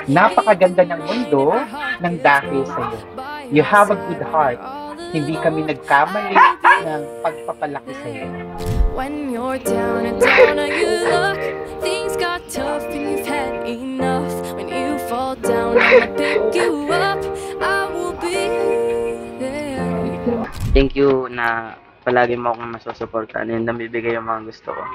Napakaganda ng mundo ng dahil sa'yo. You have a good heart. Hindi kami nagkamali ng pagpapalaki sa'yo. When you're down and down and you look, things got tough and you've had enough. When you fall down, I'ma pick you up. I will be there. Thank you na palagi mo akong masusuportahan and nabibigay yung mga gusto ko.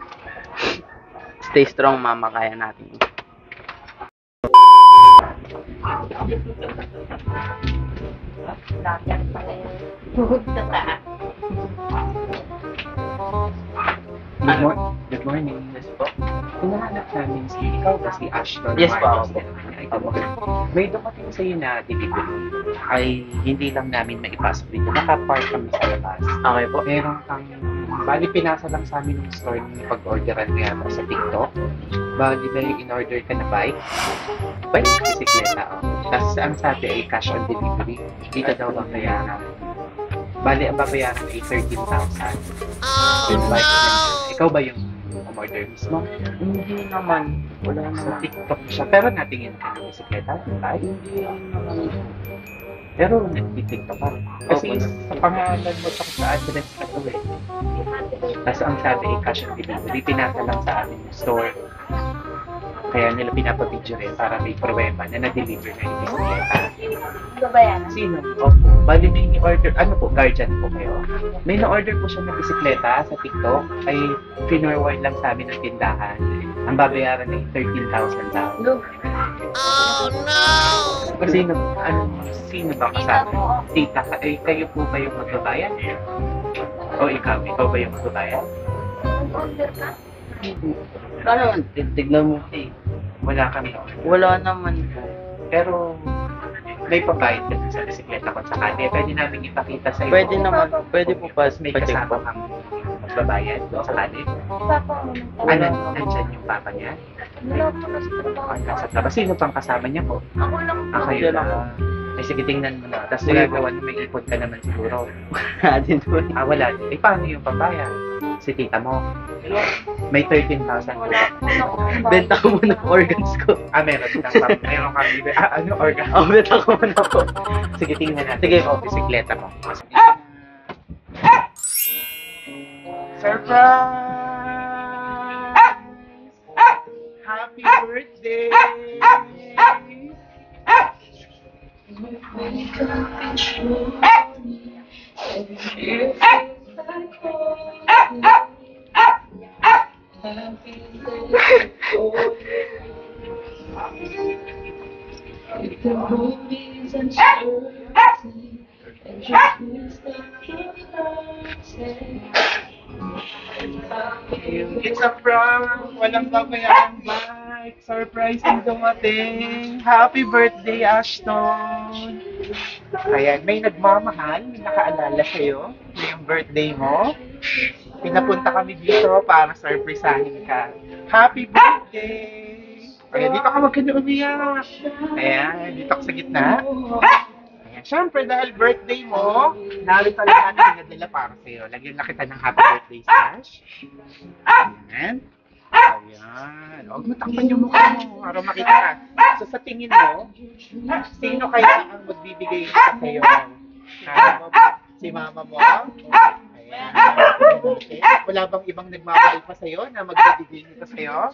Stay strong, mama. Kaya natin. Good morning. Yes po. Hinahanap namin si ikaw ba si Ashton? Yes po, ako po. May dumating sa iyo na delivery ay hindi lang namin maipasok dito. Nakapark kami sa labas. Okay po. Meron kang, bali pinasa lang sa amin yung store ng pag-orderan niya sa TikTok. Bali ba yung in-order ka na bike? Bike? Bisikleta. Tapos ang sabi ay cash on delivery. Dito daw ba kaya bali ang babayaran ay 13,000. Yung bike niya. Ikaw ba yung umorder mismo? Hindi naman. Wala Sa naman. TikTok siya. Pero natingin ka ng bisikleta? Bike? Hindi naman. Pero nag-TikTok ka. Kasi Okay. sa pangalan mo at sa address na to eh. Tapos ang sabi ay cash on delivery. Pinasa lang sa amin yung store. Kaya nila pinapabidyo rin para may pruweba na na-deliver na yung bisikleta. Babayaran. Sino? Opo. Bali may ni-order. Ano po? Guardian po kayo. May na-order po siya ng bisikleta sa TikTok. Ay pinorward lang sa amin ng tindahan. Ang babayaran ay 13,000 daw. Sino? Sino ba kasama? Tita ka? Ay, kayo po ba yung magbabayad? O ikaw? Ikaw ba yung magbabayad? Order ka? Ano naman? Tignan mo. Wala kami order. Wala naman po. Pero may pabayad ka dun sa bisikleta ko sakali. Pwede namin ipakita sa iyo. Pwede naman. Pwede po pa. May Pa-check kasama po. kang magbabayad doon sakali. Papa mo. Ano? Nandyan yung papa niya? Wala po na sa trabaho. Ang nasa labas. Sino pang kasama niya po? Ako lang po. Kayo Yan lang. ako. Ay, sige, tingnan mo na. Tapos Sige. magagawa na may ipon ka naman siguro. Din po. Wala. Eh, paano yung papaya? Si tita mo. May 13,000 po. Wala po na ako. Benta ko muna ang organs ko. Meron kang meron kang ano, organ. Oh, benta ko muna po. Sige, tingnan natin. Sige po. Bisikleta mo. Surprise! Happy birthday! It's a prank! Walang babayang bike! Surprise yung dumating! Happy birthday, Ashton! Ayan, may nagmamahal, may nakaalala sa'yo ngayong birthday mo. Pinapunta kami dito para surprisahin ka. Happy birthday! Ayan, dito ka wag ka na umiyak. Ayan, dito ka sa gitna. Ayan, syempre dahil birthday mo, narito lang natin pinadala para sa'yo. Lagyan na kita ng happy birthday sash. Ayan. Ayan. Huwag mo takpan yung mukha mo para makita ka. So sa tingin mo, sino kaya ang magbibigay nito sa'yo? Si mama mo? Ayan. Wala bang ibang nagmamahal pa sa'yo na magbibigay nito sa'yo?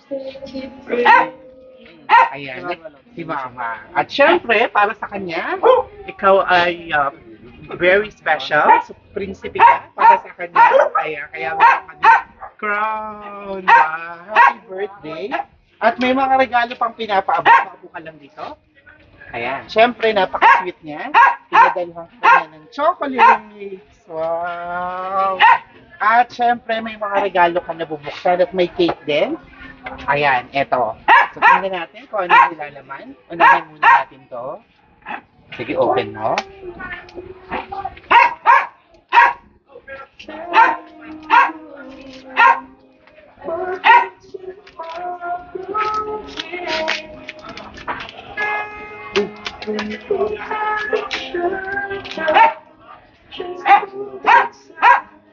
Ayan, si mama. At syempre, para sa kanya, ikaw ay very special. So, prinsipe ka para sa kanya. Kaya meron ka din crown. Wow, happy birthday. At may mga regalo pang pinapaabot. Paabo ka lang dito. Ayan. Syempre, napaka-sweet niya. Pinadalhan ko niya ng chocolates. Wow. At syempre, may mga regalo ka na bubuksan at may cake din. Ayan, eto. So, tingnan natin kung ano yung nilalaman. Unahin muna natin to. Sige, open mo.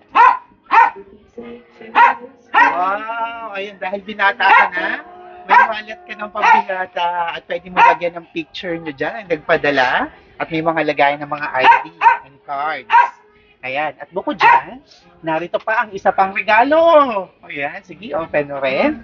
Wow! Ayun, dahil binata ka na, may makakalat ka ng pambihata at pwede mo lagyan ng picture nyo dyan ang nagpadala at may mga lagayan ng mga ID and cards. Ayan. At bukod dyan, narito pa ang isa pang regalo. Ayan. Sige, open mo rin.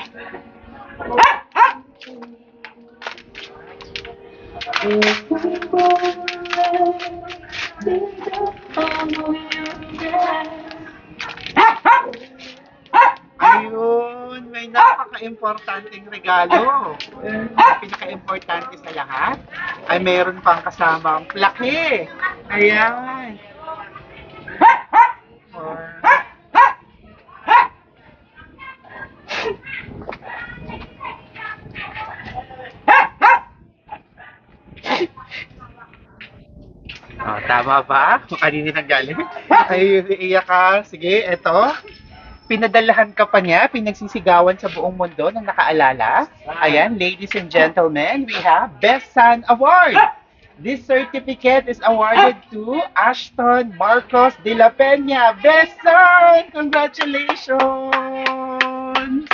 Ayun, may napaka-importanting regalo. Ang pinaka-importante sa lahat ay meron pang kasamang plaque. Ayan. Or- Oh, tama ba? Kung kanina nanggaling? Ay, iiyak ka. Sige, eto. Pinadalahan ka pa niya, pinagsisigawan sa buong mundo ng nakaalala. Ayan, ladies and gentlemen, we have Best Son Award. This certificate is awarded to Ashton Marcos de la Peña. Best Son! Congratulations!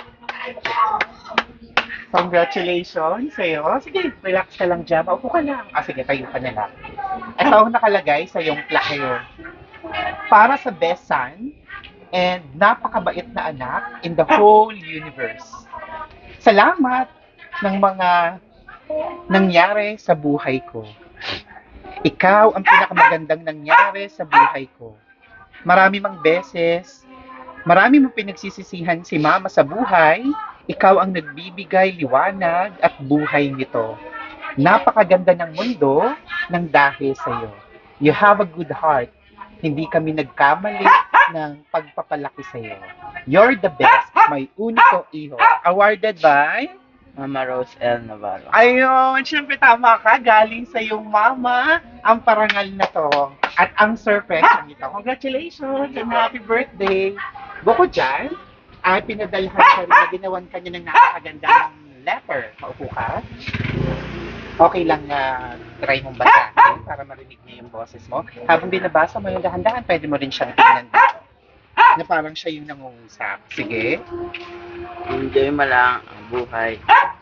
Congratulations sa'yo. Sige, relax ka lang dyan. Maupo ka lang. Sige, tayo ka na lang. Ito ang nakalagay sa iyong plaque. Para sa best son and napakabait na anak in the whole universe. Salamat ng mga nangyari sa buhay ko. Ikaw ang pinakamagandang nangyari sa buhay ko. Marami mang beses, marami mong pinagsisisihan si mama sa buhay, ikaw ang nagbibigay liwanag at buhay nito. Napakaganda ng mundo ng dahil sa iyo. You have a good heart. Hindi kami nagkamali ng pagpapalaki sa iyo. You're the best, my único hijo. Awarded by Mama Rose L. Navarro. Ayun, syempre tama ka. Galing sa iyong mama ang parangal na to. At ang surprise nito. Congratulations and happy birthday. Bukod dyan, ay pinadalhan ka rin na ginawan ka niya ng napakagandang letter. Paupo ka. Okay lang na try mong basahin para marinig niya yung boses mo. Habang binabasa mo yung dahan-dahan, pwede mo rin siyang tingnan dito. Na parang siya yung nangungusap. Sige. Enjoy mo lang ang buhay.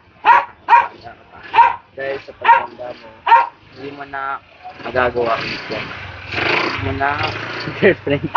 Dahil sa pagtanda mo, hindi mo na magagawa ulit yan. Hindi mo na girlfriend.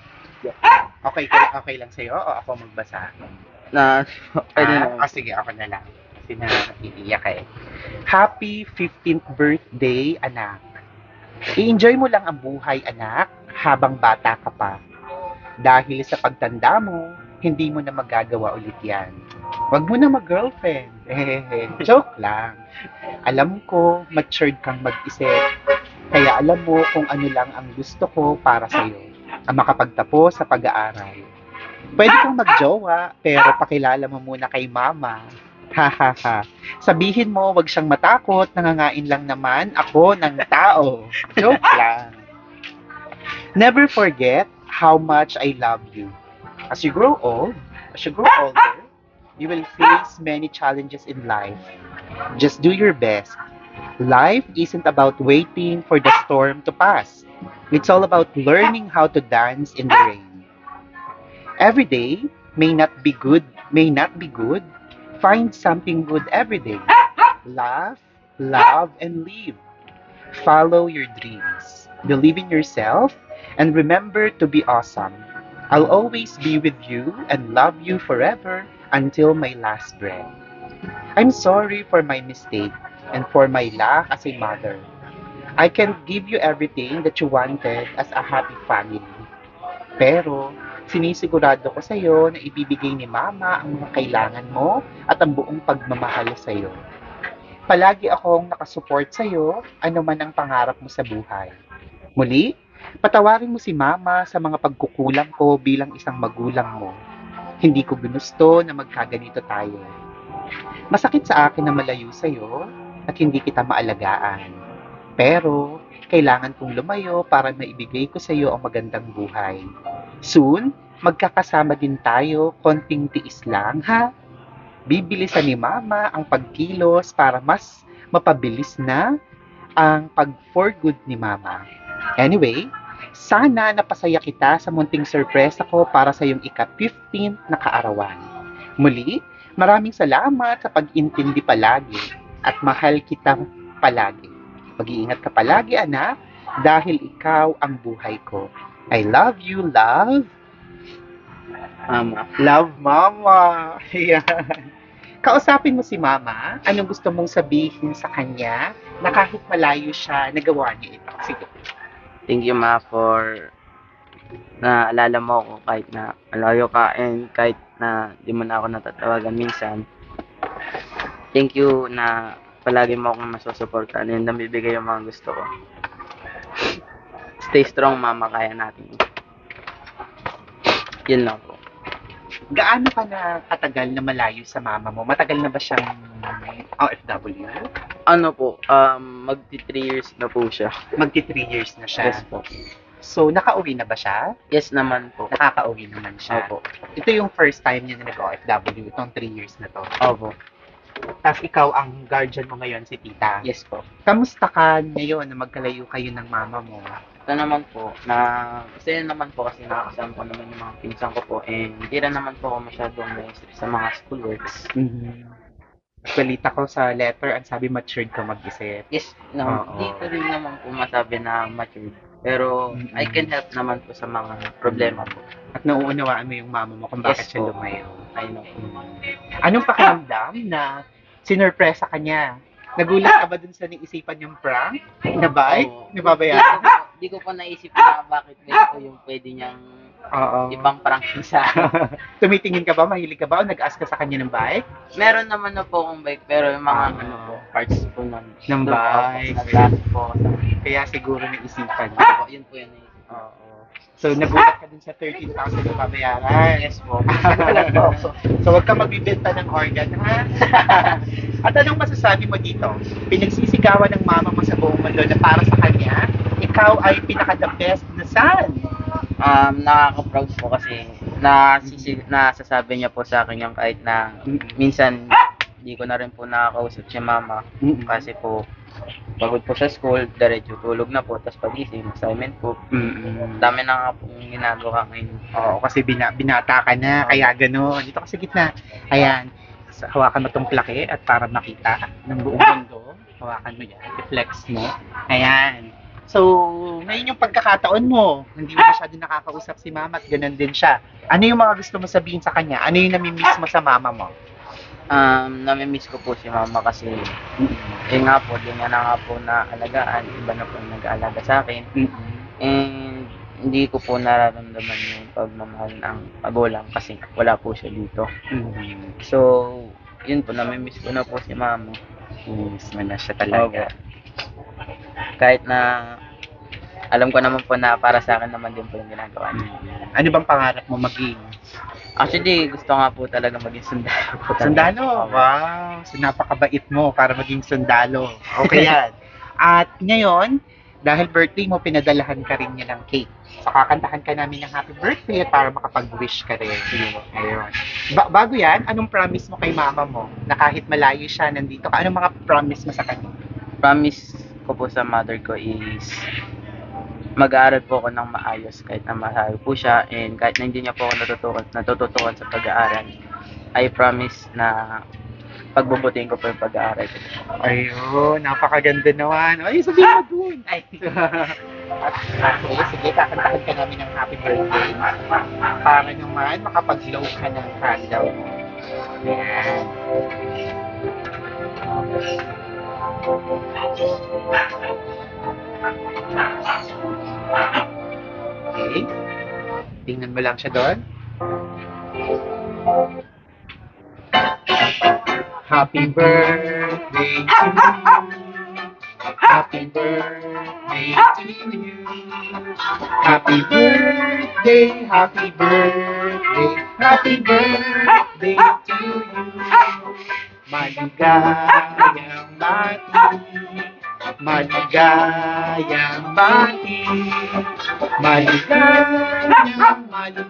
Okay lang sa'yo o ako magbasa? Na, pwede na. Sige, ako na lang. Kasi naiiyak ka eh. Happy 15th birthday, anak. I-enjoy mo lang ang buhay, anak, habang bata ka pa. Dahil sa pagtanda mo, hindi mo na magagawa ulit yan. Huwag mo na mag-girlfriend. Joke lang. Alam ko, matured kang mag-isip. Kaya alam mo kung ano lang ang gusto ko para sa'yo. Ang makapagtapos sa pag-aaral. Pwede kang magjowa, pero pakilala mo muna kay mama. Ha. Sabihin mo, wag siyang matakot, nangangain lang naman ako ng tao. Joke lang. Never forget how much I love you. As you grow older, you will face many challenges in life. Just do your best. Life isn't about waiting for the storm to pass. It's all about learning how to dance in the rain. Every day may not be good. Find something good every day. Laugh, love, and live. Follow your dreams. Believe in yourself and remember to be awesome. I'll always be with you and love you forever until my last breath. I'm sorry for my mistake and for my lack as a mother. I can't give you everything that you wanted as a happy family. Pero, sinisigurado ko sa iyo na ibibigay ni Mama ang mga kailangan mo at ang buong pagmamahal sa iyo. Palagi akong nakasupport sa iyo, ano man ang pangarap mo sa buhay. Muli, patawarin mo si Mama sa mga pagkukulang ko bilang isang magulang mo. Hindi ko ginusto na magkaganito tayo. Masakit sa akin na malayo sa iyo at hindi kita maalagaan. Pero, kailangan kong lumayo para maibigay ko sa iyo ang magandang buhay. Soon, magkakasama din tayo, konting tiis lang, ha? Bibilisan ni Mama ang pagkilos para mas mapabilis na ang pag-for good ni Mama. Anyway, sana napasaya kita sa munting surpresa ko para sa iyong ika-15th na kaarawan. Muli, Maraming salamat sa pag-intindi palagi at mahal kita palagi. Mag-iingat ka palagi, anak, dahil ikaw ang buhay ko. I love you, love. Mama. Love, Mama. Ayan. Kausapin mo si Mama. Anong gusto mong sabihin sa kanya na kahit malayo siya, nagawa niya ito? Sige. Thank you, Ma, for naalala mo ako kahit na malayo ka and kahit na di mo na ako natatawagan minsan. Thank you na palagi mo akong masusuportan and nabibigay yung mga gusto ko. Stay strong, Mama. Kaya natin. Yun lang po. Gaano ka na katagal na malayo sa mama mo? Matagal na ba siyang OFW? Ano po, magti 3 years na po siya. Magti 3 years na siya. Yes po. So, nakauwi na ba siya? Yes naman po. Nakakauwi naman siya. Opo. Ito yung first time niya na nag-OFW, itong 3 years na to. Opo. Tapos ikaw ang guardian mo ngayon, si tita. Yes po. Kamusta ka ngayon na magkalayo kayo ng mama mo? Ito naman po, na kasi naman po kasi nakakasama ko naman yung mga pinsan ko po and hindi rin naman po ako masyadong na-stress sa mga schoolworks. Balita ko sa letter, ang sabi matured ka mag-isip. Yes, no, Oo. dito rin naman po masabi na mature. Pero I can help naman po sa mga problema po. At nauunawaan mo yung mama mo kung bakit Yes siya po. lumayo. I know. Anong pakiramdam na sinurpresa ka niya? Nagulat ka ba dun sa naisipan niyang prank? Na bike? Oo. Nababayaran? Hindi ko pa naisip na bakit ganito yung pwede niyang Oo. ibang prank sa akin. Tumitingin ka ba? Mahilig ka ba? O nag-ask ka sa kanya ng bike? Meron naman na po akong bike pero yung mga Ah. ano po, parts po ng Ng bike. Nag-last po ako sa Kaya siguro naisipan niya. po, yun po yung naisip ko. Oo. So, nagulat ka dun sa 13,000 na babayaran. Yes po. Nagulat po ako. So, huwag ka magbibenta ng organ, ha? At anong masasabi mo dito? Pinagsisigawan ng mama mo sa buong mundo na para sa kanya, ikaw ay pinaka-the best na son. Nakaka-proud po kasi nasasabi niya po sa akin yung kahit na minsan hindi ko na rin po nakakausap si mama kasi po pagod po sa school, diretso tulog na po, tapos pagising, assignment po. Dami na nga pong ginagawa ngayon. Oo, kasi binata ka na, kaya gano'n. Dito ka sa gitna. Ayan. Hawakan mo tong plake at para makita ng buong mundo. Hawakan mo yan. I-flex mo. Ayan. So, ngayon yung pagkakataon mo. Hindi mo masyado nakakausap si mama at ganun din siya. Ano yung mga gusto mo sabihin sa kanya? Ano yung namimiss mo sa mama mo? Namimiss ko po si mama kasi yun nga po, di niya na nga po naalagaan. Iba na po yung nag-aalaga sa akin. And hindi ko po nararamdaman yung pagmamahal ng magulang kasi wala po siya dito. So, yun po, namimiss ko na po si mama. Miss mo na siya talaga. Kahit na alam ko naman po na para sa akin naman din po yung ginagawa niya. Ano bang pangarap mo maging? Actually, gusto nga po talaga maging sundalo po. Sundalo? Wow! So, napakabait mo para maging sundalo. Okay yan. At ngayon, dahil birthday mo, pinadalahan ka rin niya ng cake. So, kakantahan ka namin ng happy birthday para makapag-wish ka rin. Ayun. Bago yan, anong promise mo kay mama mo? Na kahit malayo siya, nandito ka. Anong mga promise mo sa kanya? Promise ko po sa mother ko is mag-aaral po ako ng maayos kahit na malayo po siya and kahit na hindi niya po ako natututukan sa pag-aaral. I promise na pagbubutihin ko po yung pag-aaral ko. Ayun, napakaganda naman. Ay, sabihin mo dun. Ay. Okay, sige, kakantahan ka namin ng happy birthday. Para naman makapag-blow ka ng candle mo. Ayan. Okay. Tingnan mo lang siya doon. Happy birthday to you. Happy birthday to you. Happy birthday, happy birthday, happy birthday to you. Maligayang bati, maligayang bati, maligayang,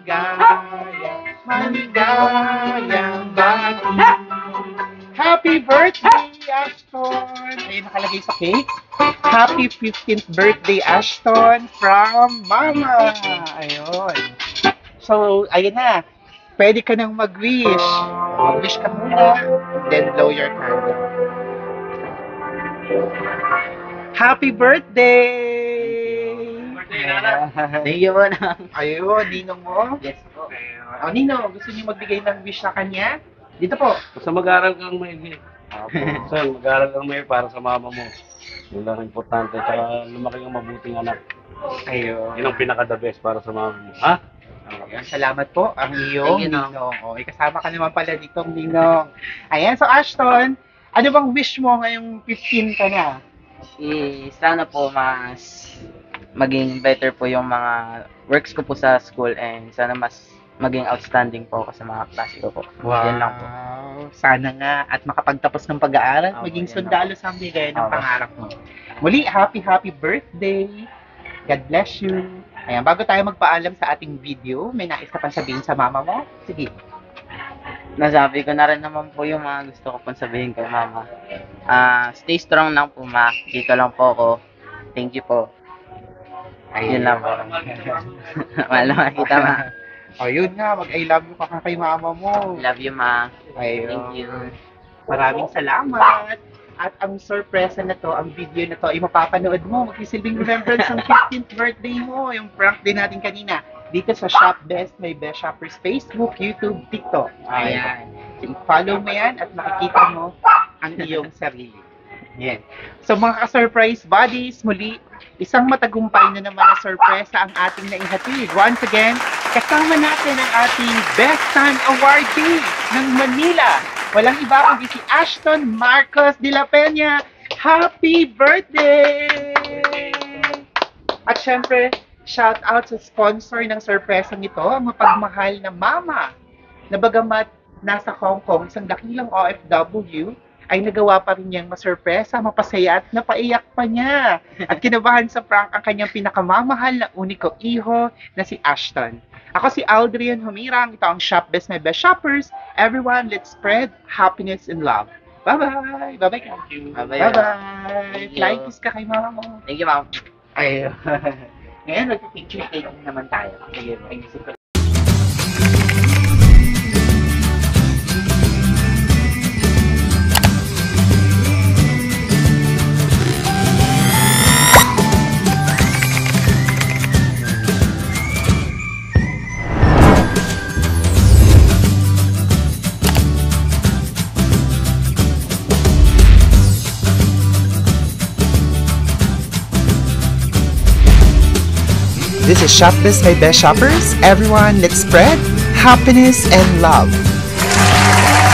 maligayang bati. Happy birthday, Ashton! Ayun, nakalagay sa cake. Happy 15th birthday, Ashton, from Mama! Ayun. So, ayun na. Pwede ka nang mag-wish. Mag-wish ka muna, then blow your candle. Happy birthday! Thank you po na. Ayun, ninong mo. Yes po. O, Nino, gusto niyo magbigay ng wish sa kanya? Dito po. Basta mag-aral kang maigi. So, mag-aral kang maigi para sa mama mo. Yun lang ang importante. Tsaka lumaki kang mabuting anak. Ayun. Yun ang pinaka-the best para sa mama mo. Ha? Ayan, salamat po ang iyong Thank you, Nong. Ninong. O, kasama ka naman pala dito, Ninong. Ayan, so Ashton, ano bang wish mo ngayong 15 ka na? Sana po mas maging better po yung mga works ko po sa school and sana mas maging outstanding po ako sa mga klase ko po. Yan lang po. Sana nga at makapagtapos ng pag-aaral, Opo, maging yan sundalo someday gaya ng Opo. pangarap mo. Muli, happy birthday! God bless you! Ayan, bago tayo magpaalam sa ating video, may nais ka pang sabihin sa mama mo? Sige. Nasabi ko na rin naman po yung mga gusto ko pong sabihin kay mama. Stay strong lang po, ma. Dito lang po ako. Thank you po. Yun lang po. Mahal na kita, ma. Ayun nga, mag-I love you ka kay mama mo. Love you, ma. Ayun. Thank you. Maraming salamat. At ang sorpresa na to, ang video na to, ay mapapanood mo. Magsisilbing remembrance ng 15th birthday mo. Yung prank din natin kanina. Dito sa Shop Best, may Best Shoppers Facebook, YouTube, TikTok. Ayan. Follow mo yan at makikita mo ang iyong sarili. Yan. So mga ka-surprise buddies, muli, isang matagumpay na naman na sorpresa ang ating naihatid. Once again, kasama natin ang ating Best Son Awardee ng Manila. Walang iba kundi si Ashton Marcos de la Peña. Happy birthday! At syempre, shout out sa sponsor ng sorpresang ito, ang mapagmahal na mama. Na bagamat nasa Hong Kong, isang dakilang OFW, ay nagawa pa rin niyang masurpresa, mapasaya at napaiyak pa niya. At kinabahan sa prank ang kanyang pinakamamahal na uniko iho na si Ashton. Ako si Aldrian Humirang, ito ang Shop Best My Best Shoppers. Everyone, let's spread happiness and love. Bye-bye! Bye-bye, thank you. Bye-bye. Bye-bye! Thank you. Flying kiss ka kay mama mo. Thank you, ma'am. Ayun. Ngayon, mag-picture taking naman tayo. Sige, ayusin ko. This is Shop Best My Best Shoppers. Everyone, let's spread happiness and love.